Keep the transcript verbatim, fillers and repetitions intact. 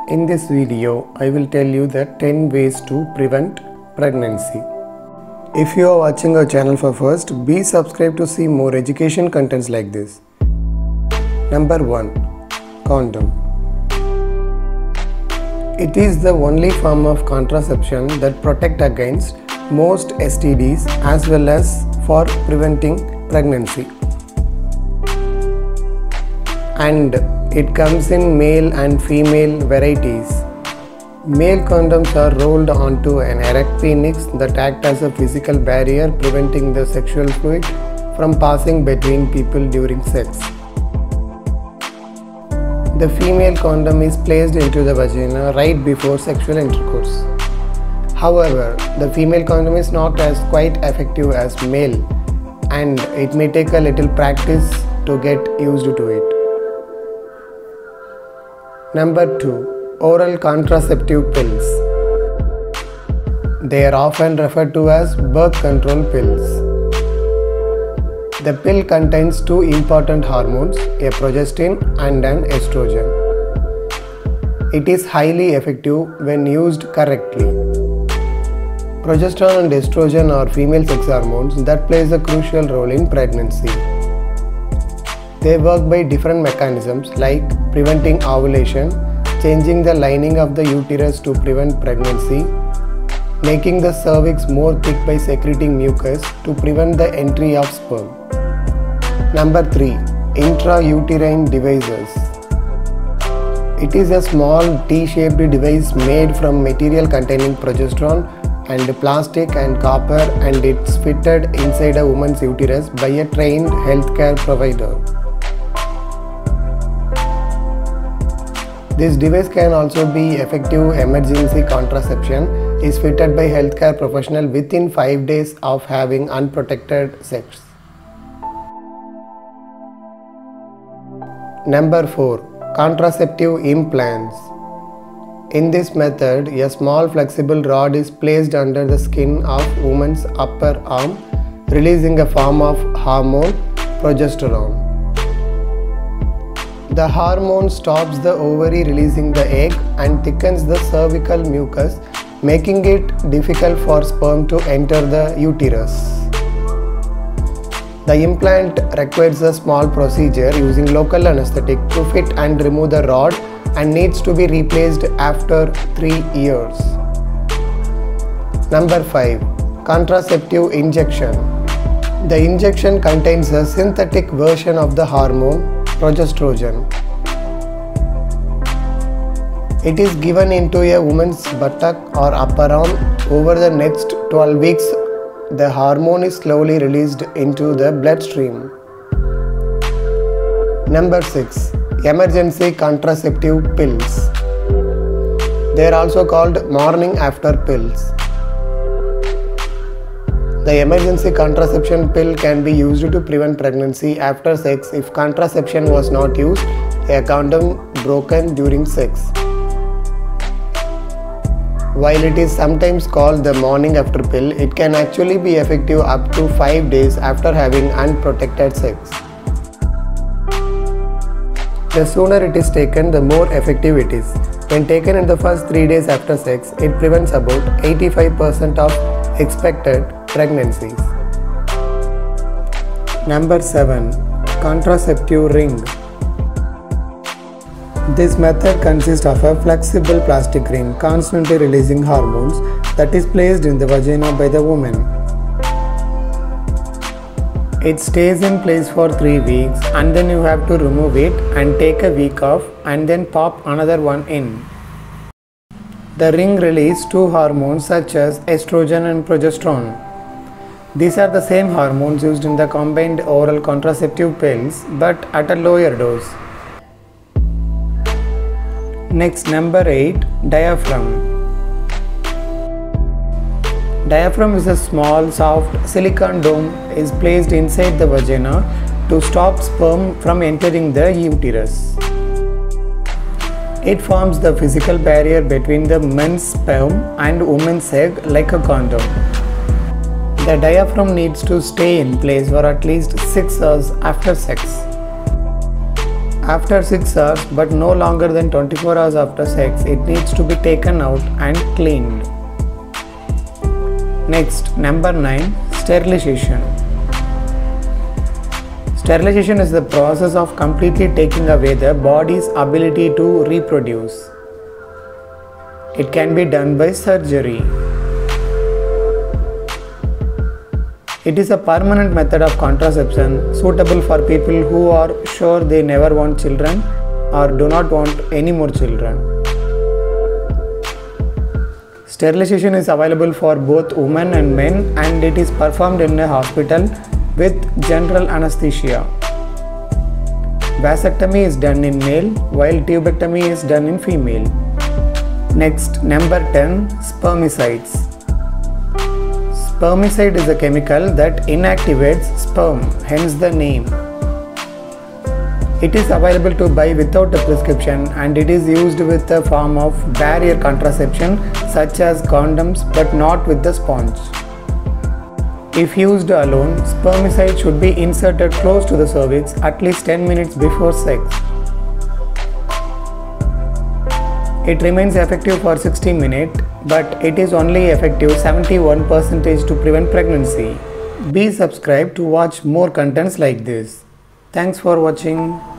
In this video, I will tell you the ten ways to prevent pregnancy. If you are watching our channel for first, be subscribed to see more education contents like this. Number one. Condom. It is the only form of contraception that protect against most S T Ds as well as for preventing pregnancy. And it comes in male and female varieties. Male condoms are rolled onto an erect penis that act as a physical barrier preventing the sexual fluid from passing between people during sex. The female condom is placed into the vagina right before sexual intercourse. However, the female condom is not as quite effective as male, and it may take a little practice to get used to it. Number two. Oral contraceptive pills. They are often referred to as birth control pills. The pill contains two important hormones, a progestin and an estrogen. It is highly effective when used correctly. Progesterone and estrogen are female sex hormones that plays a crucial role in pregnancy. They work by different mechanisms like preventing ovulation, changing the lining of the uterus to prevent pregnancy, making the cervix more thick by secreting mucus to prevent the entry of sperm. Number three. Intrauterine devices. It is a small T-shaped device made from material containing progesterone and plastic and copper, and it's fitted inside a woman's uterus by a trained healthcare provider. This device can also be effective emergency contraception, is fitted by healthcare professional within five days of having unprotected sex. Number four. Contraceptive implants. In this method, a small flexible rod is placed under the skin of woman's upper arm, releasing a form of hormone, progesterone. The hormone stops the ovary releasing the egg and thickens the cervical mucus, making it difficult for sperm to enter the uterus. The implant requires a small procedure using local anesthetic to fit and remove the rod and needs to be replaced after three years. Number five. Contraceptive injection. The injection contains a synthetic version of the hormone, progesterone. It is given into a woman's buttock or upper arm. Over the next twelve weeks, the hormone is slowly released into the bloodstream. Number six. Emergency contraceptive pills. They are also called morning after pills. The emergency contraception pill can be used to prevent pregnancy after sex if contraception was not used, a condom broken during sex. While it is sometimes called the morning after pill, it can actually be effective up to five days after having unprotected sex. The sooner it is taken, the more effective it is. When taken in the first three days after sex, it prevents about eighty-five percent of expected pregnancies. Number seven. Contraceptive ring. This method consists of a flexible plastic ring constantly releasing hormones that is placed in the vagina by the woman. It stays in place for three weeks and then you have to remove it and take a week off and then pop another one in. The ring releases two hormones such as estrogen and progesterone. These are the same hormones used in the combined oral contraceptive pills but at a lower dose. Next, number eight. Diaphragm. Diaphragm is a small, soft silicone dome is placed inside the vagina to stop sperm from entering the uterus. It forms the physical barrier between the men's sperm and woman's egg like a condom. The diaphragm needs to stay in place for at least six hours after sex. After six hours but no longer than twenty-four hours after sex, it needs to be taken out and cleaned. Next, number nine, sterilization. Sterilization is the process of completely taking away the body's ability to reproduce. It can be done by surgery. It is a permanent method of contraception suitable for people who are sure they never want children or do not want any more children. Sterilization is available for both women and men, and it is performed in a hospital with general anesthesia. Vasectomy is done in male while tubectomy is done in female. Next, number ten, spermicides. Spermicide is a chemical that inactivates sperm, hence the name. It is available to buy without a prescription, and it is used with a form of barrier contraception such as condoms, but not with the sponge. If used alone, spermicide should be inserted close to the cervix at least ten minutes before sex. It remains effective for sixty minutes, but it is only effective seventy-one percent to prevent pregnancy. Be subscribed to watch more contents like this. Thanks for watching.